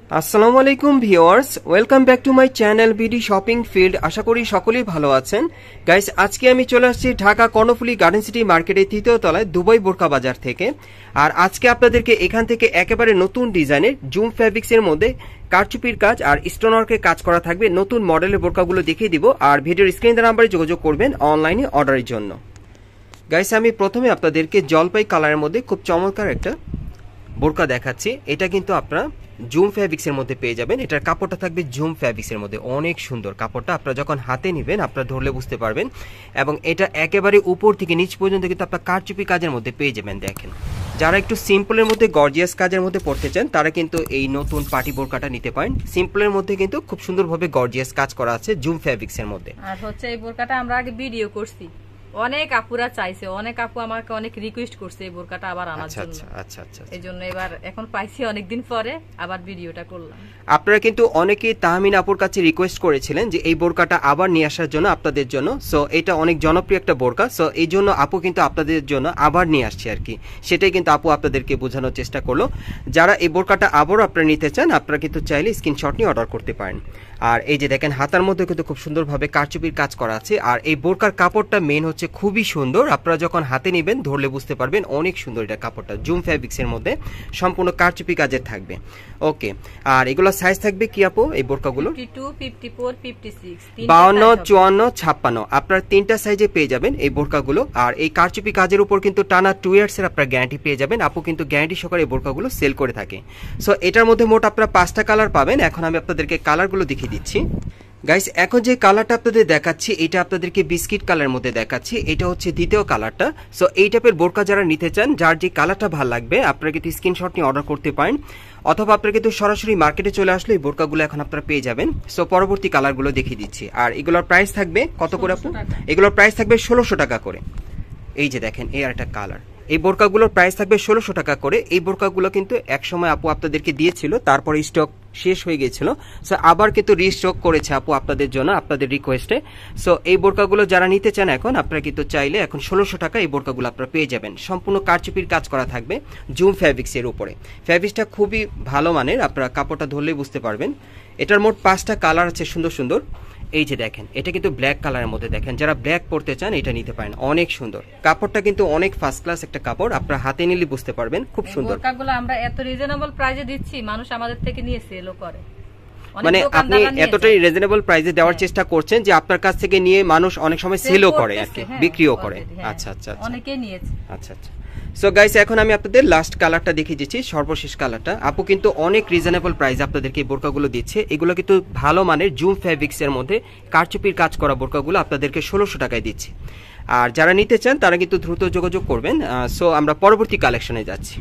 আসসালামু আলাইকুম viewers, welcome back to my channel BD shopping field. আশা করি সকলেই ভালো আছেন। গাইস, আজকে আমি চলে আসছি ঢাকা কর্ণফুলী গার্ডেন সিটি মার্কেটের ৩য় তলায় দুবাই বোরকা বাজার থেকে। আর আজকে আপনাদেরকে এখান থেকে একেবারে নতুন ডিজাইনের জুম ফ্যাব্রিক্সের মধ্যে কারচুপির কাজ আর স্টোনওয়ার্কের কাজ করা থাকবে। নতুন মডেলের বোরকাগুলো দেখিয়ে দিব। আর ভিডিওর স্ক্রিন নাম্বারে যোগাযোগ করবেন অনলাইনে অর্ডারের জন্য। গাইস, আমি প্রথমে আপনাদেরকে জলপাই কালারের মধ্যে খুব চমৎকার একটা বোরকা দেখাচ্ছি। এটা কিন্তু আপনারা জুম ফ্যাব্রিক্সের মধ্যে পেয়ে যাবেন। এটার কাপড়টা থাকবে জুম ফ্যাব্রিক্সের মধ্যে, অনেক সুন্দর কাপড়টা। আপনারা যখন হাতে নেবেন আপনারা ধরলে বুঝতে পারবেন। এবং এটা একেবারে উপর থেকে নিচ পর্যন্ত কিন্তু আপনারা কারচুপি কাজের মধ্যে পেয়ে যাবেন। দেখেন, যারা একটু সিম্পলের মধ্যে গর্জিয়াস কাজের মধ্যে পড়তে চান তারা কিন্তু এই নতুন পার্টি বোরকাটা নিতে পারেন। সিম্পলের মধ্যে কিন্তু খুব সুন্দরভাবে গর্জিয়াস কাজ করা আছে জুম ফ্যাব্রিক্সের মধ্যে। আর হচ্ছে এই বোরকাটা আমরা আগে ভিডিও করছি, অনেক আপুরা চাইছে, অনেক আপু আমাকে অনেক রিকোয়েস্ট করছে এই বোরকাটা আবার আনার জন্য। আচ্ছা, এইজন্য এবার এখন পাইছি অনেকদিন পরে আবার ভিডিওটা করলাম। আপনারা কিন্তু অনেকেই তাহমিন আপুর কাছে রিকোয়েস্ট করেছিলেন যে এই বোরকাটা আবার নিয়ে আসার জন্য আপনাদের জন্য। সো এটা অনেক জনপ্রিয় একটা বোরকা। সো এই জন্য আপু কিন্তু আপনাদের জন্য আবার নিয়ে আসছে আর কি। সেটাই কিন্তু আপু আপনাদেরকে বোঝানোর চেষ্টা করলো। যারা এই বোরকাটা আবারও আপনারা নিতে চান আপনারা কিন্তু চাইলে স্ক্রিনশট নিয়ে অর্ডার করতে পারেন। আর এই যে দেখেন, হাতার মধ্যে কিন্তু খুব সুন্দরভাবে কারচুপির কাজ করা আছে। আর এই বোরকার কাপড়টা মেন হচ্ছে খুবই সুন্দর। আপনারা যখন হাতে নেবেন ধরলে বুঝতে পারবেন অনেক সুন্দর এটা কাপড়টা। জুম ফ্যাব্রিক্সের মধ্যে সম্পূর্ণ কারচুপি কাজের থাকবে। ওকে, আর এগুলো সাইজ থাকবে কি আপু এই বোরকাগুলো? 52, 54, 56, 52, 54, 56 আপনারা তিনটা সাইজে পেয়ে যাবেন এই বোরকাগুলো। আর এই কারচুপি কাজের উপর কিন্তু টানা 2 ইয়ার্স এর আপনারা গ্যারান্টি পেয়ে যাবেন। আপু কিন্তু গ্যারান্টি সহকারে এই বোরকাগুলো সেল করে থাকে। সো এটার মধ্যে মোট আপনারা 5টা কালার পাবেন। এখন আমি আপনাদেরকে কালারগুলো দেখিয়ে দিচ্ছি। গাইস, এখন যে কালারটা আপনাদের দেখাচ্ছি এটা আপনাদেরকে বিস্কিট কালারের মধ্যে দেখাচ্ছি। এটা হচ্ছে দ্বিতীয় কালারটা। সো এই টাইপের বোরকা যারা নিতে চান, যার যে কালারটা ভালো লাগবে আপনারা কিন্তু স্ক্রিনশট নিয়ে অর্ডার করতে পারেন, অথবা আপনারা কিন্তু সরাসরি মার্কেটে চলে আসলে এই বোরকাগুলো এখন আপনারা পেয়ে যাবেন। সো পরবর্তী কালারগুলো দেখিয়ে দিচ্ছি। আর এগুলোর প্রাইস থাকবে কত করে আপু? এগুলোর প্রাইস থাকবে 1600 টাকা করে। এই যে দেখেন, এই আর একটা কালার। এই বোরকাগুলোর প্রাইস থাকবে 1600 টাকা করে। এই বোরকাগুলো কিন্তু একসময় আপু আপনাদেরকে দিয়েছিল, তারপরে স্টক শেষ হয়ে গিয়েছিল। সো আবার কিন্তু রিস্টক করেছে আপু আপনাদের জন্য, আপনাদের রিকোয়েস্টে। সো এই বোরকাগুলো যারা নিতে চান এখন আপনারা কিন্তু চাইলে এখন 1600 টাকা এই বোরকাগুলো আপনারা পেয়ে যাবেন। সম্পূর্ণ কারচুপির কাজ করা থাকবে জুম ফ্যাব্রিক্সের উপরে। ফ্যাব্রিক্সটা খুবই ভালো মানের, আপনারা কাপড়টা ধরলেই বুঝতে পারবেন। এটার মোট 5টা কালার আছে সুন্দর সুন্দর। এই যে দেখেন, এটা কিন্তু ব্ল্যাক কালারের মধ্যে। দেখেন, যারা ব্ল্যাক পরতে চান এটা নিতে পারেন, অনেক সুন্দর কাপড়টা কিন্তু অনেক ফার্স্ট ক্লাস একটা কাপড়। আপনারা হাতে নিলে বুঝতে পারবেন, খুব সুন্দর। বোরকাগুলো আমরা এত রিজনেবল প্রাইসে দিচ্ছি, মানুষ আমাদের থেকে নিয়ে সেলও করে। মানে আপনি এতটাই রিজনেবল প্রাইসে দেওয়ার চেষ্টা করছেন যে আপনার কাছ থেকে নিয়ে মানুষ অনেক সময় সেলও করে আর কি, বিক্রিও করে। আচ্ছা, অনেকেই নিয়েছে। আচ্ছা। সো গাইস, এখন আমি আপনাদের লাস্ট কালারটা দেখিয়ে দিচ্ছি, সর্বশেষ কালারটা। আপু কিন্তু অনেক রিজনেবল প্রাইসে আপনাদেরকে এই বোরকাগুলো দিচ্ছে। এগুলো কিন্তু ভালো মানের জুম ফ্যাব্রিক্সের মধ্যে কারচুপির কাজ করা বোরকাগুলো আপনাদেরকে 1600 টাকায় দিচ্ছি। আর যারা নিতে চান তারা কিন্তু দ্রুত যোগাযোগ করবেন। সো আমরা পরবর্তী কালেকশনে যাচ্ছি।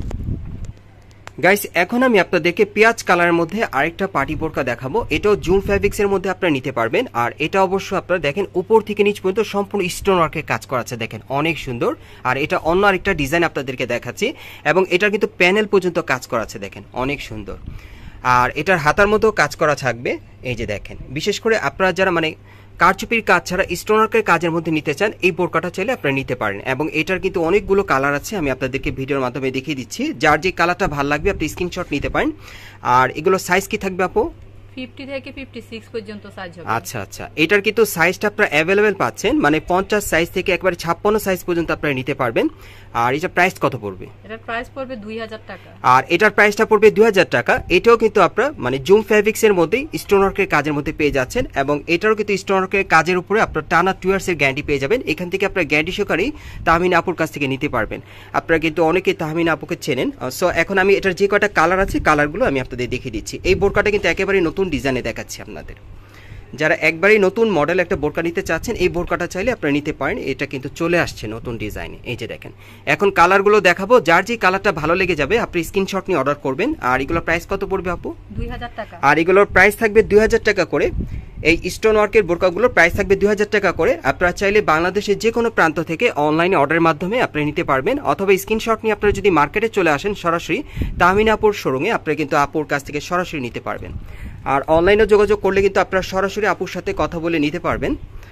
গাইস, এখন আমি আপনাদেরকে পেঁয়াজ কালারের মধ্যে আরেকটা পার্টি বোরকা দেখাবো। এটাও জুম ফ্যাব্রিক্সের মধ্যে আপনারা নিতে পারবেন। আর এটা অবশ্য আপনারা দেখেন উপর থেকে নিচ পর্যন্ত সম্পূর্ণ স্টোন ওয়ার্কের কাজ করা আছে। দেখেন, অনেক সুন্দর। আর এটা অন্য আরেকটা ডিজাইন আপনাদেরকে দেখাচ্ছি, এবং এটার কিন্তু প্যানেল পর্যন্ত কাজ করা আছে। দেখেন, অনেক সুন্দর। আর এটার হাতার মধ্যেও কাজ করা থাকবে। এই যে দেখেন, বিশেষ করে আপনারা যারা মানে কারচুপির কাজ ছাড়া স্টোনার্কের কাজের মধ্যে নিতে চান এই বোরকাটা চাইলে আপনারা নিতে পারেন। এবং এটার কিন্তু অনেকগুলো কালার আছে, আমি আপনাদেরকে ভিডিওর মাধ্যমে দেখিয়ে দিচ্ছি। যার যে কালারটা ভালো লাগবে আপনি স্ক্রিনশট নিতে পারেন। আর এগুলো সাইজ কি থাকবে আপু? 50 থেকে 56 পর্যন্ত সাইজ হবে। আচ্ছা, এটার কিন্তু সাইজটা আপনারা অ্যাভেলেবেল পাচ্ছেন, মানে 50 সাইজ থেকে একবারে 56 সাইজ পর্যন্ত আপনারা নিতে পারবেন। আর এটা প্রাইস কত পড়বে? এটার প্রাইস পড়বে 2000 টাকা। আর এটার প্রাইসটা পড়বে 2000 টাকা। এটাও কিন্তু আপনারা মানে জুম ফ্যাব্রিক্সের মধ্যেই স্টোন ওয়ার্কের কাজের মধ্যে পেয়ে যাচ্ছেন, এবং এটারও কিন্তু স্টোন ওয়ার্কের কাজের উপরে আপনারা টানা 2 ইয়ার্সের গ্যারান্টি পেয়ে যাবেন। এখান থেকে আপনারা গ্যারান্টি সহকারেই তাহমিন আপুর কাছ থেকে নিতে পারবেন। আপনারা কিন্তু অনেকেই তাহমিন আপুকে চেনেন। সো এখন আমি এটার যে কয়টা কালার আছে কালারগুলো আমি আপনাদের দেখিয়ে দিচ্ছি। এই বোরকাটা কিন্তু একেবারে নতুন ডিজাইনে দেখাচ্ছি আপনাদের। যারা একবারই নতুন মডেল একটা বোরকা নিতে চাচ্ছেন এই বোরকাটা চাইলে আপনারা নিতে পারেন। এটা কিন্তু চলে আসছে নতুন ডিজাইনে। এই যে দেখেন, এখন কালারগুলো দেখাবো। যার যে কালারটা ভালো লেগে যাবে আপনি স্ক্রিনশট নিয়ে অর্ডার করবেন। আর এগুলোর প্রাইস কত পড়বে আপু? 2000 টাকা। আর এগুলোর প্রাইস থাকবে 2000 টাকা করে। এই স্টোন ওয়ার্কের বোরকাগুলোর প্রাইস থাকবে 2000 টাকা করে। আপনারা চাইলে বাংলাদেশের যে কোনো প্রান্ত থেকে অনলাইনে অর্ডারের মাধ্যমে আপনারা নিতে পারবেন, অথবা স্ক্রিনশট নিয়ে আপনারা যদি মার্কেটে চলে আসেন সরাসরি তাহমিন আপুর শোরুমে আপনারা কিন্তু আপুর কাছ থেকে সরাসরি নিতে পারবেন। আর অনলাইনে যোগাযোগ করলে কিন্তু আপনারা সরাসরি আপুর সাথে কথা বলে নিতে পারবেন।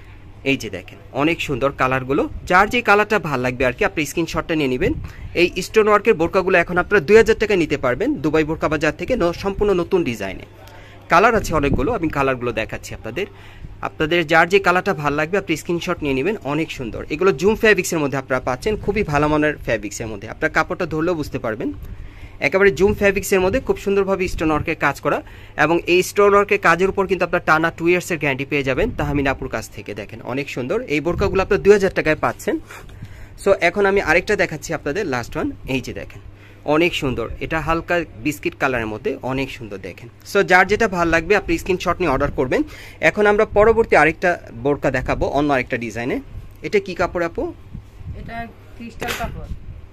এই যে দেখেন অনেক সুন্দর কালারগুলো, যার যে কালারটা ভালো লাগবে আর কি আপনি স্ক্রিনশটটা নিয়ে নেবেন। এই স্টোন ওয়ার্কের বোরকাগুলো এখন আপনারা 2000 টাকায় নিতে পারবেন দুবাই বোরকা বাজার থেকে, সম্পূর্ণ নতুন ডিজাইনে। কালার আছে অনেকগুলো, আমি কালারগুলো দেখাচ্ছি আপনাদের যার যে কালারটা ভালো লাগবে আপনি স্ক্রিনশট নিয়ে নেবেন। অনেক সুন্দর, এগুলো জুম ফ্যাব্রিক্সের মধ্যে আপনারা পাচ্ছেন, খুবই ভালো মানের ফ্যাব্রিক্সের মধ্যে, আপনার কাপড়টা ধরলেও বুঝতে পারবেন একেবারে জুম ফ্যাব্রিক্সের মধ্যে খুব সুন্দরভাবে স্টোন ওয়ার্কের কাজ করা। এবং এই স্টোন ওয়ার্কের কাজের উপর কিন্তু আপনার টানা 2 ইয়ার্সের গ্যারান্টি পেয়ে যাবেন তাহমিনা আপুর কাছ থেকে। দেখেন অনেক সুন্দর, এই বোরকাগুলো আপনার 2000 টাকায় পাচ্ছেন। সো এখন আমি আরেকটা দেখাচ্ছি আপনাদের, লাস্ট ওয়ান। এই যে দেখেন অনেক সুন্দর, এটা হালকা বিস্কিট কালারের মধ্যে, অনেক সুন্দর দেখেন। সো যার যেটা ভালো লাগবে আপনি স্ক্রিনশট নিয়ে অর্ডার করবেন। এখন আমরা পরবর্তী আরেকটা বোরকা দেখাবো অন্য আরেকটা ডিজাইনে। এটা কি কাপড় আপু? এটা ক্রিস্টাল কাপড়।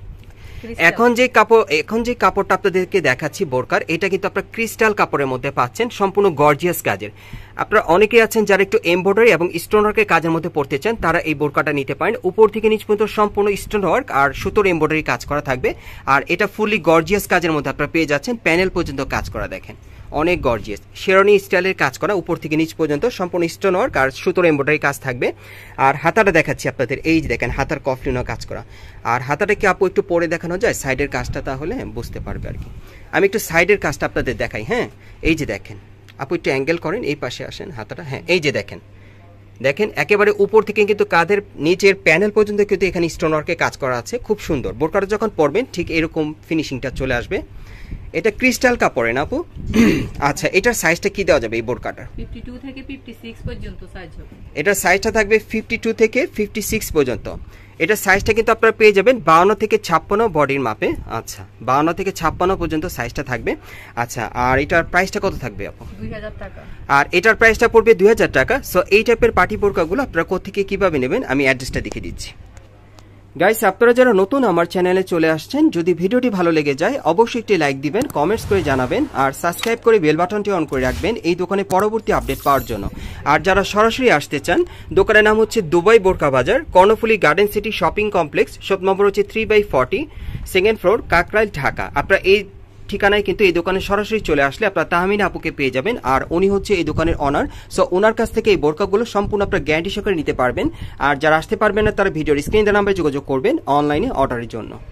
এখন যে কাপড়টা আপনাদেরকে দেখাচ্ছি বোরকার, এটা কিন্তু আপনারা ক্রিস্টাল কাপড়ের মধ্যে পাচ্ছেন, সম্পূর্ণ গর্জিয়াস কাজের। আপনারা অনেকেই আছেন যারা একটু এমব্রয়ডারি এবং স্টোন ওয়ার্কের কাজের মধ্যে পড়তে চান, তারা এই বোরকাটা নিতে পারেন। উপর থেকে নিচ পর্যন্ত সম্পূর্ণ স্টোন ওয়ার্ক আর সুতোর এমব্রয়ডারি কাজ করা থাকবে। আর এটা ফুললি গর্জিয়াস কাজের মধ্যে আপনারা পেয়ে যাচ্ছেন, প্যানেল পর্যন্ত কাজ করা দেখেন অনেক গর্জিয়াস, শেরনি স্টাইলের কাজ করা, উপর থেকে নিচ পর্যন্ত সম্পূর্ণ স্টোন ওয়ার্ক আর সুতোর এমব্রয়ডারি কাজ থাকবে। আর হাতাটা দেখাচ্ছি আপনাদের, এই যে দেখেন হাতার কফলিনও কাজ করা। আর হাতাটা কি আপু একটু পরে দেখানো যায় সাইডের কাজটা, তাহলে বুঝতে পারবে আর কি। আমি একটু সাইডের কাজটা আপনাদের দেখাই। হ্যাঁ এই যে দেখেন আপু একটু অ্যাঙ্গেল করেন, এই পাশে আসেন হাতাটা। হ্যাঁ এই যে দেখেন একেবারে উপর থেকে কিন্তু কাঁধের নিচের প্যানেল পর্যন্ত কিন্তু এখানে স্টোন ওয়ার্কে কাজ করা আছে, খুব সুন্দর। বোরকাটা যখন পরবেন ঠিক এরকম ফিনিশিংটা চলে আসবে। এটা ক্রিস্টাল কাপড়ে না আপু? আচ্ছা, এটার সাইজটা কি দেওয়া যাবে এই বোরকাটার? 52 থেকে 56 পর্যন্ত সাইজ হবে। এটার সাইজটা থাকবে 52 থেকে 56 পর্যন্ত। এটার সাইজটা কিন্তু আপনারা পেয়ে যাবেন 52 থেকে 56 বডির মাপে। আচ্ছা 52 থেকে 56 পর্যন্ত সাইজটা থাকবে। আচ্ছা, আর এটার প্রাইসটা কত থাকবে আপু? 2000 টাকা। আর এটার প্রাইসটা পড়বে 2000 টাকা। সো এই টাইপের পার্টি বোরকাগুলো আপনারা কোত্থেকে কিভাবে নেবেন আমি অ্যাড্রেসটা দেখিয়ে দিচ্ছি। গাইস, আপনারা যারা নতুন আমার চ্যানেলে চলে আসছেন, যদি ভিডিওটি ভালো লেগে যায় অবশ্যই একটি লাইক দিবেন, কমেন্টস করে জানাবেন, আর সাবস্ক্রাইব করে বেল বাটনটি অন করে রাখবেন এই দোকানে পরবর্তী আপডেট পাওয়ার জন্য। আর যারা সরাসরি আসতে চান, দোকানের নাম হচ্ছে দুবাই বোরকা বাজার, Karnaphuli garden city shopping complex, shop number হচ্ছে 3/40, সেকেন্ড ফ্লোর, কাকরাইল, ঢাকা। আপনারা এই ঠিকানায় কিন্তু এই দোকানে সরাসরি চলে আসলে আপনারা তাহমিনা আপুকে পেয়ে যাবেন, আর উনি হচ্ছে এই দোকানের অনার। সো ওনার কাছ থেকে এই বোরকাগুলো সম্পূর্ণ আপনারা গ্যারান্টি সহকারে নিতে পারবেন। আর যারা আসতে পারবেন না তারা ভিডিওর স্ক্রিন নাম্বারে যোগাযোগ করবেন অনলাইনে অর্ডারের জন্য।